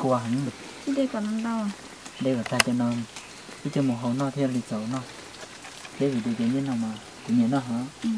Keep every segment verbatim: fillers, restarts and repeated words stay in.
qua hẳn được. Chứ đây còn ăn đâu à? Đây là ta cho nó chứ cho một hậu nó theo lịch sử nó. Thế vì tự nhiên như nào mà tự nhiên nó hả? Ừ.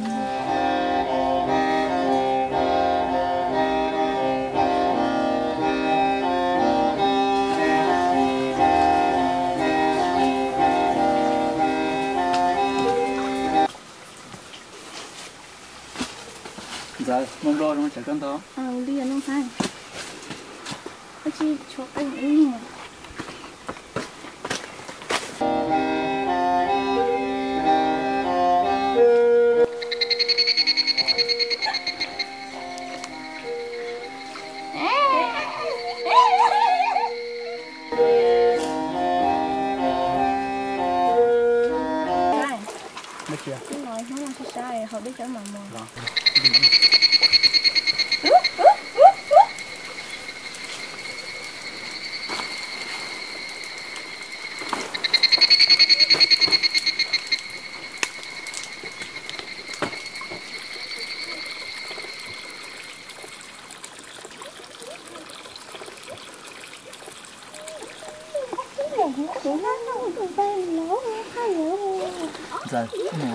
Rồi, mong đôi nó chạy con đó. À, đi ăn không phải. Có chi cho anh ấy nhỉ? Mất chưa? Đúng rồi, nó là sao sai, họ biết chỗ mà mò. Rồi. Giờ cái nào?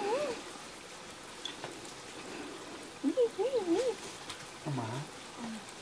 Ông má.